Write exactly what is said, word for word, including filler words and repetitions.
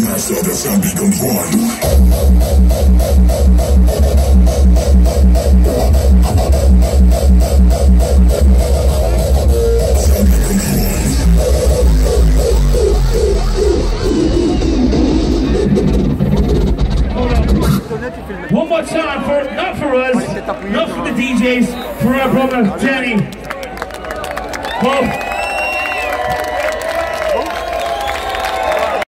now so the sound becomes one. One more time for, not for us, not for the D Js, for our brother Jenny. Bob.